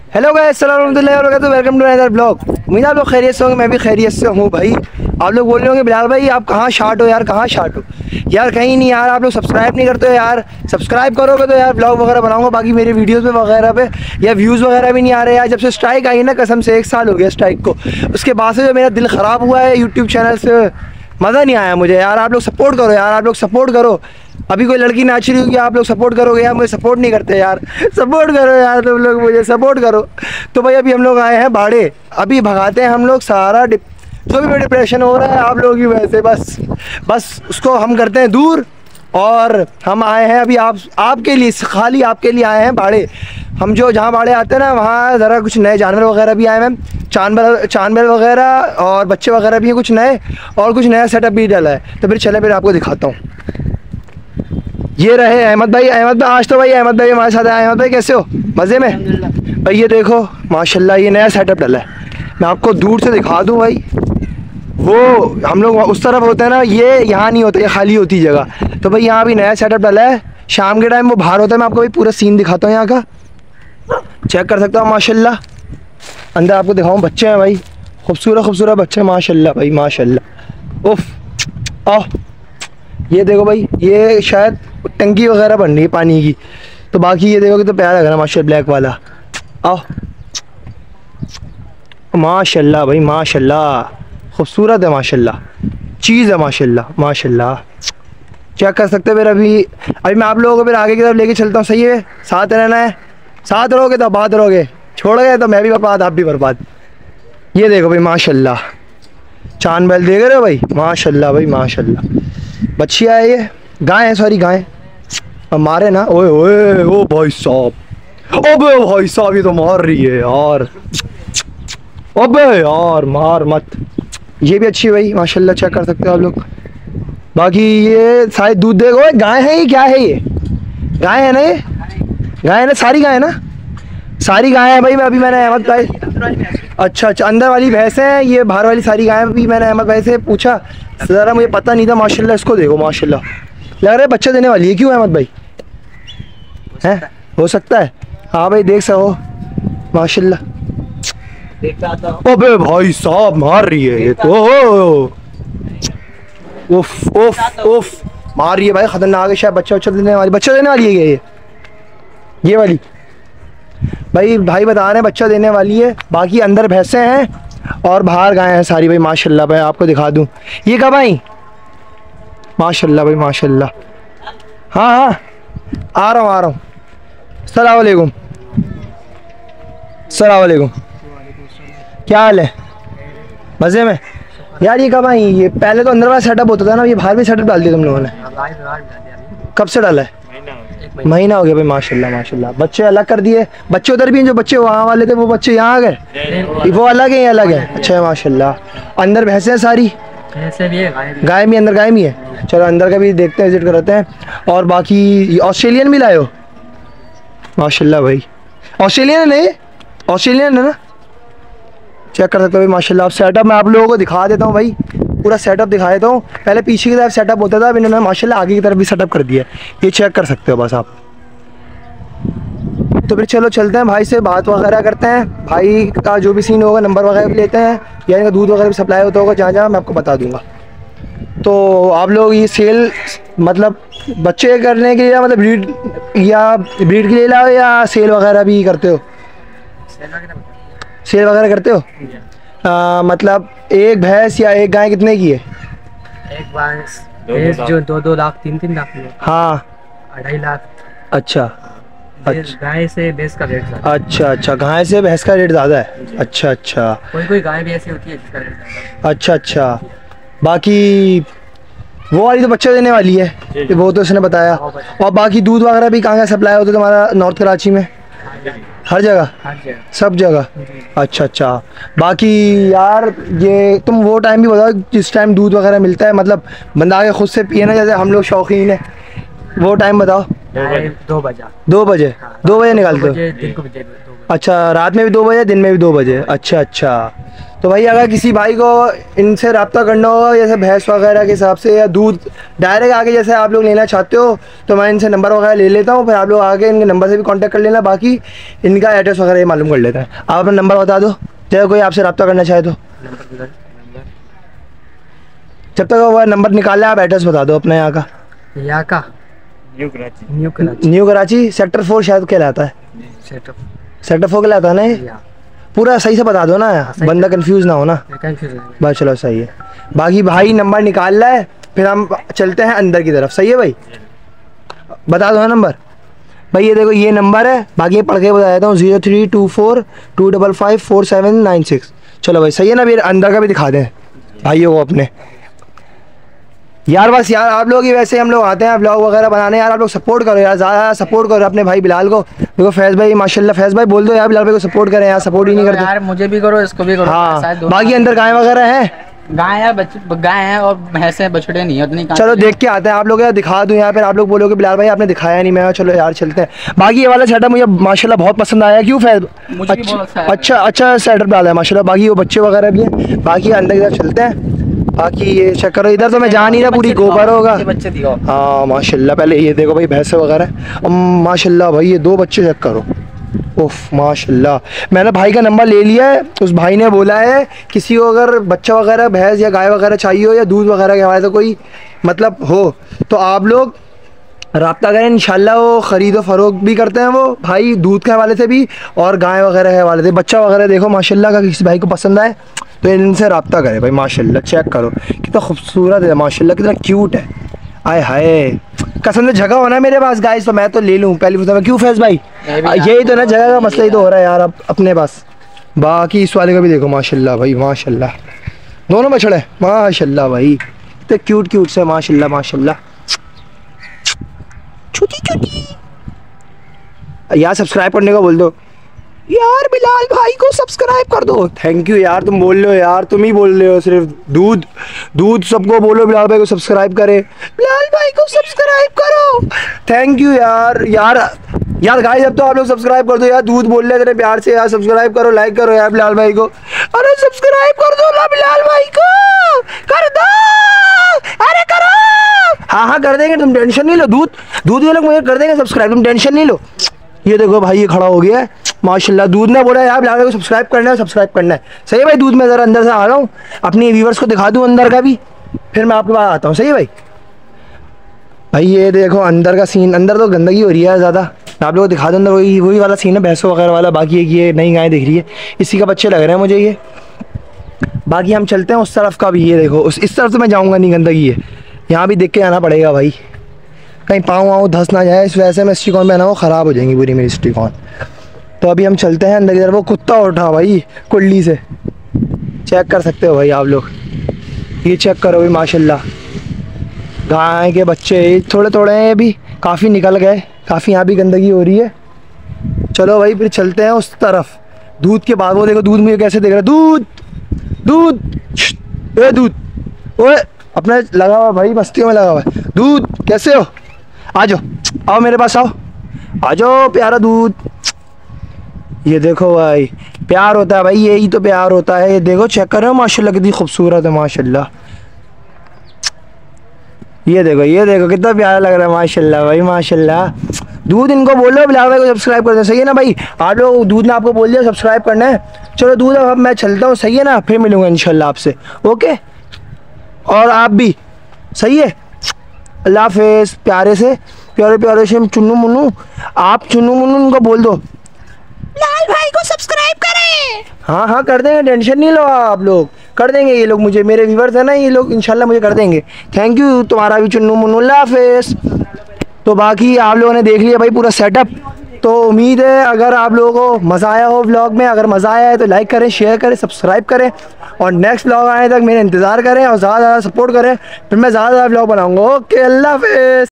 Hello guys, अस्सलाम वालेकुम वरहमतुल्लाहि, वेलकम टू अनदर ब्लॉग। उम्मीद है आप लोग खैरियत से होंगे, मैं भी खैरियत से हूँ भाई। आप लोग बोल रहे होंगे बिलाल भाई आप कहाँ शार्ट हो यार, कहाँ शार्ट हो यार? कहीं नहीं यार, आप लोग सब्सक्राइब नहीं करते हो यार। सब्सक्राइब करोगे तो यार ब्लॉग वगैरह बनाऊंगा, बाकी मेरे वीडियोस पे वगैरह पे या व्यूज़ वगैरह भी नहीं आ रहे यार। जब से स्ट्राइक आई ना, कसम से 1 साल हो गया स्ट्राइक को, उसके बाद से जो मेरा दिल ख़राब हुआ है यूट्यूब चैनल से, मज़ा नहीं आया मुझे यार। आप लोग सपोर्ट करो यार, आप लोग सपोर्ट करो। अभी कोई लड़की नाच रही होगी, आप लोग सपोर्ट करोगे यार, मुझे सपोर्ट नहीं करते यार। सपोर्ट करो यार, तुम लोग मुझे सपोर्ट करो। तो भाई अभी हम लोग आए हैं भाड़े, अभी भगाते हैं हम लोग सारा जो भी डिप्रेशन हो रहा है आप लोगों की वजह से, बस उसको हम करते हैं दूर। और हम आए हैं अभी आपके लिए, खाली आपके लिए आए हैं भाड़े। हम जो जहाँ भाड़े आते हैं ना, वहाँ ज़रा कुछ नए जानवर वगैरह भी आए हैं, जानवर वगैरह और बच्चे वगैरह भी हैं कुछ नए, और कुछ नया सेटअप भी डला है। तो फिर आपको दिखाता हूँ। ये रहे अहमद भाई। आज तो भाई अहमद भाई हमारे साथ आए। अहमद भाई कैसे हो? मज़े में भाई? ये देखो माशाल्लाह, ये नया सेटअप डला है। मैं आपको दूर से दिखा दूँ भाई। वो हम लोग उस तरफ होते हैं ना, ये यहाँ नहीं होता, ये खाली होती जगह। तो भाई यहाँ भी नया सेटअप डला है। शाम के टाइम वो बाहर होता है। मैं आपको भाई पूरा सीन दिखाता हूँ यहाँ का, चेक कर सकता हूँ माशाल्लाह। अंदर आपको दिखाऊँ, बच्चे हैं भाई, खूबसूरत बच्चे हैं माशाल्लाह भाई, माशाल्लाह। उफ आओ, ये देखो भाई, ये शायद टंकी वगैरह बन रही है पानी की। तो बाकी ये देखोगे तो प्यारा लग रहा है माशाल्लाह, ब्लैक वाला। आओ माशाल्लाह भाई, माशाल्लाह खूबसूरत है माशाल्लाह, चीज़ है माशाल्लाह। चेक कर सकते हैं। फिर अभी मैं आप लोगों को फिर आगे की तरफ लेके चलता हूँ, सही है? साथ रहना है, साथ रहोगे तो बात रहोगे, छोड़ गए तो मैं भी बर्बाद, आप भी बर्बाद। ये देखो भाई माशाल्लाह, चांद बैल देख रहे हो भाई, माशाल्लाह भाई माशाल्लाह। बच्चियाँ है, ये गाय है, सॉरी गाय। मारे ना, ओए ओए ओ भाई साहब, अबे भाई साहब ये तो मार रही है यार, अबे यार मार मत। ये भी अच्छी है भाई माशाल्लाह, चेक कर सकते हो आप लोग। बाकी ये शायद दूध देखो, गाय है ये, क्या है ये? गाय है ना, ये गाय है ना, सारी गाय है ना, सारी गाय है भाई। अभी मैंने अहमद भाई, अच्छा अंदर वाली भैंस है, ये बाहर वाली सारी गाय है। अभी मैंने अहमद भाई से पूछा, ज़रा मुझे पता नहीं था माशाल्लाह। इसको देखो माशाल्लाह, लग रहा है बच्चा देने वाली है। क्यों अहमद भाई? हैं, हो सकता है। हाँ भाई देख सको माशाल्लाह। अबे भाई साहब मार रही है ये तो, उफ उफ उफ मार रही है भाई, खतरनाक है। शायद बच्चा देने वाली है ये वाली। भाई बता रहे हैं बच्चा देने वाली है। बाकी अंदर भैंसें हैं और बाहर गायें हैं सारी भाई माशाल्लाह। भाई आपको दिखा दूं, ये कब आई? माशाल्लाह भाई माशाल्लाह। हाँ आ रहा हूँ। अस्सलाम वालेकुम। क्या हाल है? मज़े में यार। ये कब आई? ये पहले तो अंदर वाला सेटअप होता था ना, ये बाहर भी सेटअप डाल दिया तुम लोगों ने? कब से डाला है? महीना हो गया भाई माशाल्लाह। बच्चे अलग कर दिए, बच्चे उधर भी हैं, जो बच्चे वहाँ वाले थे वो बच्चे यहाँ आ गए, वो अलग है, ये अलग है। अच्छा है माशाल्लाह। अंदर भैंसें हैं सारी, गाय भी अंदर, गाय भी है। चलो अंदर का भी देखते हैं, विजिट कराते हैं। और बाकी ऑस्ट्रेलियन भी लाए हो माशाल्लाह भाई? ऑस्ट्रेलियन है ना? चेक कर सकते हो भाई माशाल्लाह। आप सेटअप मैं आप लोगों को दिखा देता हूँ भाई, पूरा सेटअप दिखा देता हूँ। पहले पीछे की तरफ सेटअप होता था, अब इन्होंने माशाल्लाह आगे की तरफ भी सेटअप कर दिया है। ये चेक कर सकते हो बस आप। तो फिर चलो चलते हैं भाई से, बात वगैरह करते हैं। भाई का जो भी सीन होगा नंबर वगैरह भी लेते हैं, या इनका दूध वगैरह भी सप्लाई होता होगा जहाँ मैं आपको बता दूँगा। तो आप लोग ये सेल मतलब बच्चे करने के लिए, मतलब ब्रीड के लिए लाओ, या सेल वगैरह भी करते हो? सेल वगैरह करते हो? मतलब एक भैंस या एक गाय कितने की है? एक भैंस जो 2 लाख 3 लाख की है। हाँ 2.5 लाख। अच्छा गाय से भैंस का रेट ज़्यादा। अच्छा गाय से भैंस का रेट ज़्यादा है। अच्छा कोई गाय भी ऐसी होती है जिसका रेट ज़्यादा। अच्छा। बाकी वो वाली तो बच्चा देने वाली है, वो तो उसने बताया। और बाकी दूध वगैरह भी कहाँ सप्लाई होता है तुम्हारा? नॉर्थ कराची में हर जगह, सब जगह। अच्छा। बाकी यार ये तुम वो टाइम भी बताओ जिस टाइम दूध वगैरह मिलता है, मतलब बंदा आके खुद से पिए ना, जैसे हम लोग शौकीन है, वो टाइम बताओ। 2 बजे। 2 बजे निकालते हो? अच्छा, रात में भी 2 बजे, दिन में भी 2 बजे। अच्छा। तो भाई अगर किसी भाई को इनसे रब्ता करना हो जैसे भैंस वगैरह के हिसाब से या दूध डायरेक्ट आके जैसे आप लोग लेना चाहते हो तो मैं इनसे नंबर वगैरह ले लेता हूँ, फिर आप लोग आके इनके नंबर से भी कांटेक्ट कर लेना, बाकी इनका एड्रेस वगैरह मालूम कर लेते हैं। आप अपना नंबर बता दो जब कोई आपसे रब्ता करना चाहे तो। जब तक वो नंबर निकाले आप एड्रेस बता दो अपने यहाँ का। न्यू कराची सेक्टर 4 शायद कहलाता है, सेक्टर 4 कहलाता है ना। पूरा सही से बता दो ना, बंदा कंफ्यूज ना हो ना। बस चलो सही है। बाकी भाई नंबर निकाल रहा है, फिर हम चलते हैं अंदर की तरफ। सही है भाई, बता दो ना नंबर। भाई ये देखो ये नंबर है, बाकी ये पढ़ के बता देता हूँ 032425549796। चलो भाई सही है ना। फिर अंदर का भी दिखा दें भाइयों को अपने यार। बस यार आप लोग ही वैसे हम लोग आते हैं ब्लॉग वगैरह बनाने यार, आप लोग सपोर्ट करो यार, ज़्यादा सपोर्ट करो अपने भाई बिलाल को। देखो फैज़ भाई माशाल्लाह, फैज़ भाई बोल दो यार बिलाल भाई को सपोर्ट करें यार, सपोर्ट ही नहीं करते यार। मुझे भी करो, इसको भी करो। हाँ बाकी अंदर गाय वगैरह हैं, गाय है, गाय है और भैंस है, बछड़े नहीं है उतनी। चलो देख के आते हैं आप लोग यार, दिखा दूं यार, फिर आप लोग बोलोगे बिलाल भाई आपने दिखाया नहीं। मैं चलो यार चलते हैं। बाकी ये वाला सेटअप मुझे माशाल्लाह बहुत पसंद आया। क्यों फैज़? अच्छा सेटअप डाला है माशाल्लाह। बाकी वो बच्चे वगैरह भी हैं। बाकी अंदर की तरफ चलते हैं। बाकी ये चेक करो, इधर तो मैं जा नहीं रहा, पूरी गोबर होगा। हाँ माशाल्लाह। पहले ये देखो भाई भैंसे वगैरह माशाल्लाह। भाई ये 2 बच्चे चेक करो, उफ माशाल्लाह। मैंने भाई का नंबर ले लिया है, उस भाई ने बोला है किसी को अगर बच्चा वगैरह भैंस या गाय वगैरह चाहिए हो या दूध वगैरह के हवाले से कोई मतलब हो तो आप लोग रब्ता करें। इंशाल्लाह वो ख़रीदो फ़रोख्त भी करते हैं वो भाई, दूध के हवाले से भी और गाय वगैरह के हवाले से। बच्चा वगैरह देखो माशाल्लाह का, किसी भाई को पसंद आए तो इनसे रब्ता करें भाई। माशाल्लाह चेक करो कितना खूबसूरत है माशाल्लाह, कितना क्यूट है। आए हाय कसम से जगह होना मेरे पास गाइस तो मैं तो ले लूँ पहली बार। क्यों फैज़ भाई? यही तो ना जगह का मसला ही तो हो रहा है यार अब अपने पास। बाकी इस वाले का भी देखो माशाल्लाह भाई, माशाल्लाह दोनों बछड़े माशाल्लाह भाई, इतने क्यूट क्यूट से माशाल्लाह माशाल्लाह। छोटी छोटी यार सब्सक्राइब करने का बोल दो यार, बिलाल भाई को सब्सक्राइब कर दो। थैंक यू यार, तुम बोल रहे हो यार, तुम ही बोल रहे हो सिर्फ। दूध सबको बोलो बिलाल भाई को सब्सक्राइब करे, बिलाल भाई को सब्सक्राइब करो। थैंक यू यार गाइस अब तो आप लोग सब्सक्राइब कर दो यार। दूध बोल रहे थे प्यार से यार, सब्सक्राइब करो, लाइक करो यार बिलाल भाई को। अरे सब्सक्राइब कर दो ना बिलाल भाई को, कर दो, अरे करो। हाँ कर देंगे, तुम टेंशन नहीं लो। दूध ये लोग मुझे कर देंगे सब्सक्राइब, तुम टेंशन नहीं लो। ये देखो भाई ये खड़ा हो गया है माशाल्लाह। दूध ने बोला यार बिलाल भाई को सब्सक्राइब करना है, सब्सक्राइब करना है। सही है भाई। दूध में ज़रा अंदर से आ रहा हूँ, अपनी व्यूवर्स को दिखा दूँ अंदर का भी, फिर मैं आपके पास आता हूँ। सही है भाई। भाई ये देखो अंदर का सीन, अंदर तो गंदगी हो रही है ज़्यादा, आप लोगों को दिखा दूँ अंदर। वही वाला सीन है भैंसों वगैरह वाला। बाकी ये नई गाय दिख रही है, इसी का बच्चे लग रहे हैं मुझे ये। बाकी हम चलते हैं उस तरफ का भी। ये देखो इस तरफ तो मैं जाऊँगा नहीं, गंदगी है। यहाँ भी देख के आना पड़ेगा भाई, कहीं पाँव वाँव धंस ना जाए। इस वजह से मैं स्टिकॉन पहना वो ख़राब हो जाएंगी पूरी मेरी स्टिकॉन। तो अभी हम चलते हैं अंदर की तरफ। वो कुत्ता उठा भाई कुल्ली से, चेक कर सकते हो भाई आप लोग। ये चेक करो भाई माशाल्लाह, गाय के बच्चे थोड़े थोड़े हैं, भी काफ़ी निकल गए, काफ़ी यहाँ भी गंदगी हो रही है। चलो भाई फिर चलते हैं उस तरफ। दूध के बाद वो देखो दूध मुझे कैसे देख रहा है। दूध ओए अपने लगा हुआ भाई, मस्तियों में लगा हुआ है। दूध कैसे हो? आ जाओ, आओ मेरे पास, आ जाओ प्यारा दूध। ये देखो भाई प्यार होता है भाई, यही तो प्यार होता है। ये देखो चेक कर रहे हो माशाल्लाह कितनी खूबसूरत है माशाल्लाह। ये देखो कितना प्यारा लग रहा है माशाल्लाह भाई माशाल्लाह। दूध इनको बोलो बिलाल भाई को सब्सक्राइब कर दो। सही है ना भाई? आप लोग दूध ने आपको बोल दिया सब्सक्राइब करना है। चलो दूध अब मैं चलता हूँ। सही है ना? फिर मिलूँगा इंशाल्लाह आपसे। ओके, और आप भी। सही है, अल्लाह हाफिज़। प्यारे से चुन्नू मुन्नू, आप चुन्नू मुन्नू उनको बोल दो बिलाल भाई को सब्सक्राइब करें। हाँ कर देंगे, टेंशन नहीं लो आप लोग, कर देंगे ये लोग। मुझे मेरे व्यूवर्स है ना ये लोग, इंशाल्लाह मुझे कर देंगे। थैंक यू तुम्हारा भी चुन्नू मुन्नू, अल्लाह हाफिज़। तो बाकी आप लोगों ने देख लिया भाई पूरा सेटअप। तो उम्मीद है अगर आप लोगों को मज़ा आया हो व्लॉग में। अगर मज़ा आया है तो लाइक करें, शेयर करें, सब्सक्राइब करें और नेक्स्ट व्लॉग आने तक मेरा इंतज़ार करें और ज़्यादा सपोर्ट करें। फिर मैं ज़्यादा व्लॉग बनाऊँगा। ओके, अल्लाह हाफिज़।